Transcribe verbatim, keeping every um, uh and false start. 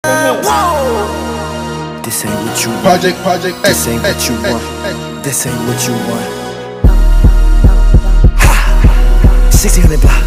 Whoa. This ain't what you want. Project, project, This ain't what you want. This ain't what you want. Ha! sixteen hundred block.